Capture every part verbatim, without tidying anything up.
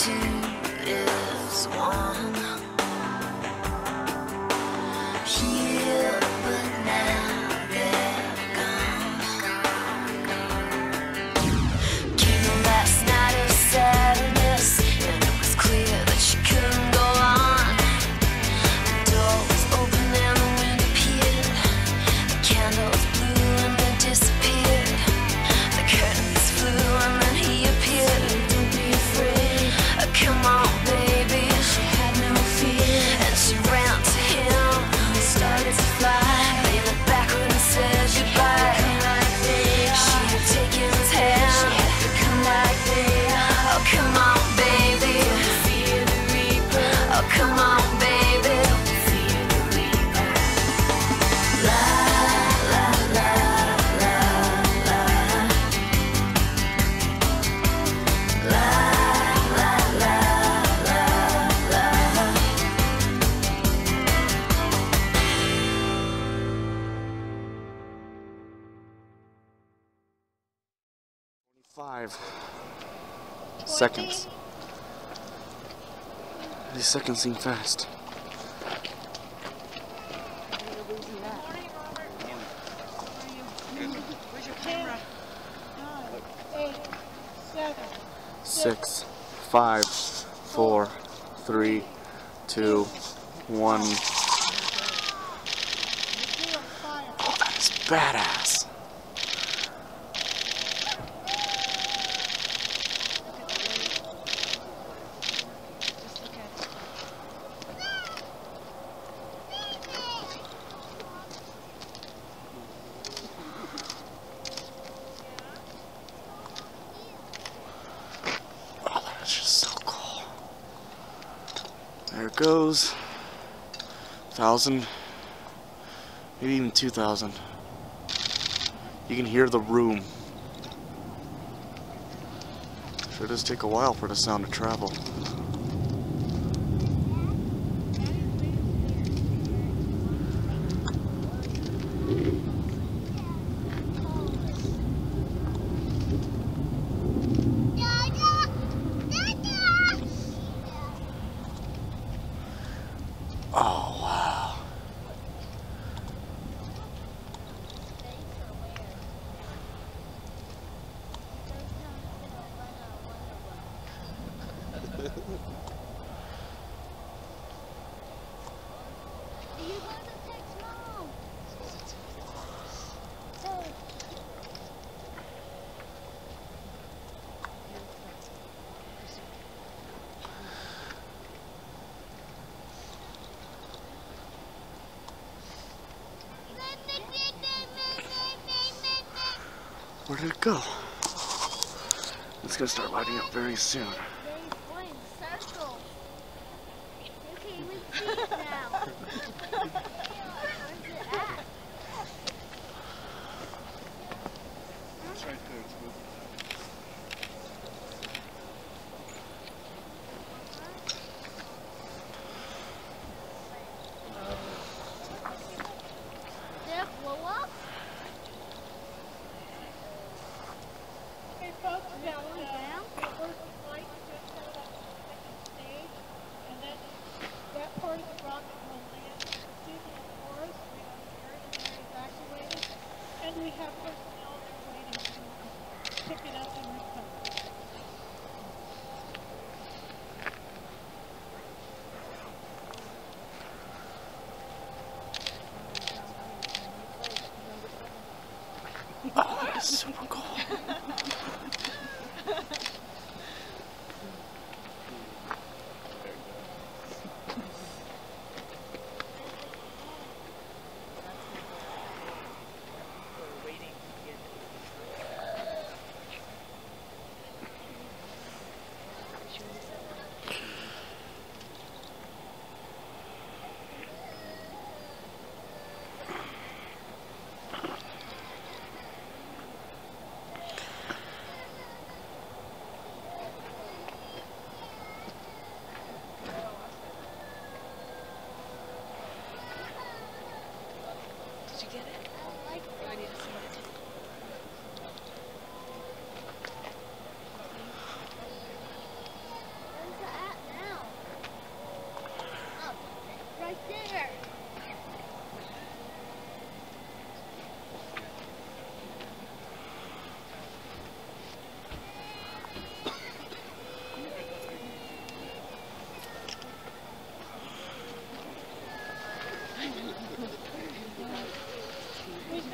two is one. Here, but now they're gone. Came the last night of sadness, and it was clear that she couldn't go on. The door was open and the wind appeared. The candles blew and then disappeared. The curtains flew and then he appeared. Don't be afraid, oh, come on baby. She had no fear, and she ran to him. He started to fly, leaned backward and said goodbye. She had taken his hand. She had to come like this. Oh, come on baby. Fear the reaper. Oh, come on baby. Fear the reaper. La la la la la. La la la la la. Five seconds. These seconds seem fast. Where's your camera? Eight, seven, Six, five, four, three, two, one. Oh, that is badass. It's just so cool. There it goes. Thousand, maybe even two thousand. You can hear the room. Sure does take a while for the sound to travel. Oh, wow. Where did it go? It's gonna start lighting up very soon. It's right there. It's moving. Okay, folks, now uh, the first flight just set up on the second stage, and then that part of the rocket will land in the seasonal forest. We have the area there evacuated, and we have personnel there waiting to pick it up and recover. Oh, that is super cool.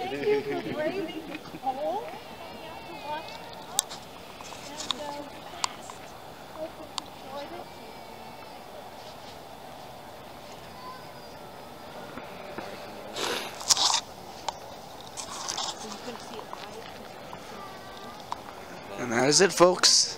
thank you for braving the cold coming out to watch us. And uh, hope you enjoyed it. And that is it, folks.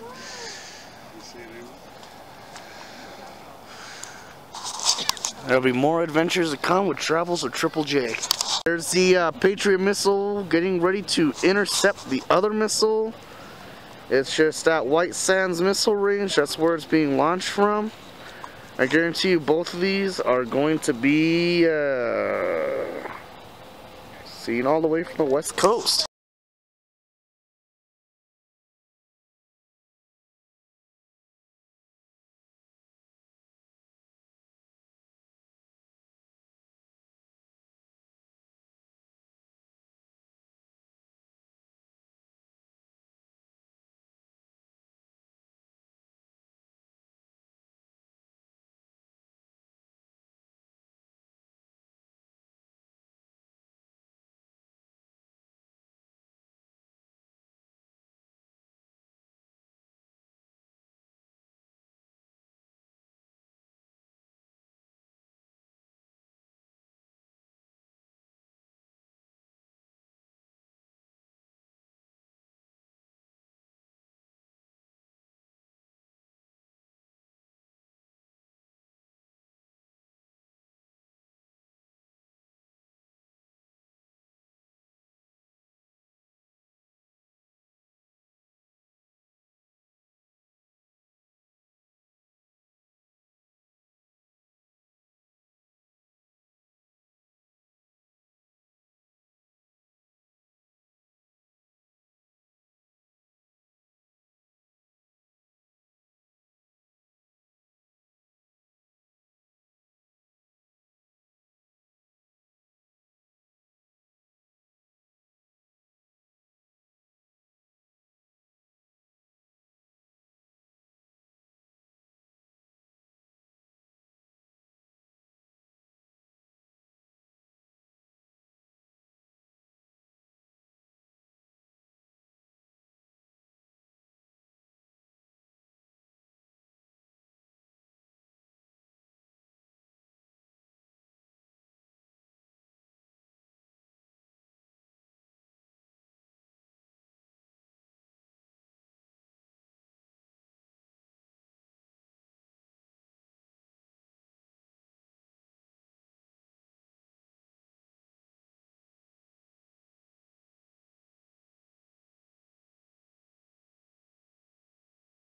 There'll be more adventures to come with Travels with Triple J. There's the uh, Patriot missile getting ready to intercept the other missile. It's just at White Sands missile range. That's where it's being launched from. I guarantee you both of these are going to be uh, seen all the way from the west coast.